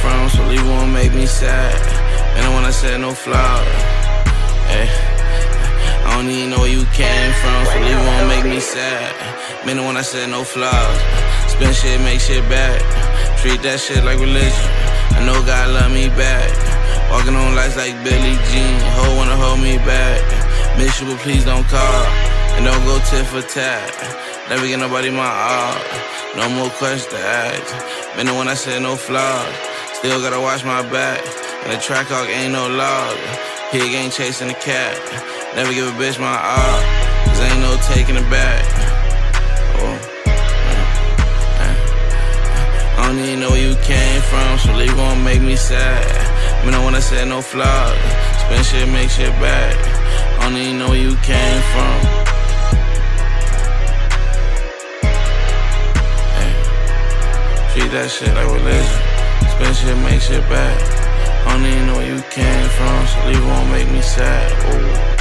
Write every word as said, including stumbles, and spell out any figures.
from, so leave won't make me sad. Man, when I said no flaws, hey, I don't even know where you came from, so leave won't make me sad. Man, when I said no flaws, spin shit, make shit bad. Treat that shit like religion. I know God love me back. Walking on lights like Billie Jean. Ho wanna hold me back. Miss you, but please don't call. And don't go tit for tat. Never get nobody my all. No more questions to ask. Man, when I said no flaws, still gotta watch my back. And the track hawk ain't no laws. Pig ain't chasing the cat. Never give a bitch my all, cause ain't no taking it back. Oh. I don't even know where you came from, so leave won't make me sad. I mean, when I said no flaws, spin shit, make shit back. I don't even know where you came from. Hey. Treat that shit like religion. Spin shit, make shit back. I don't even know where you came from, so leave won't make me sad. Ooh.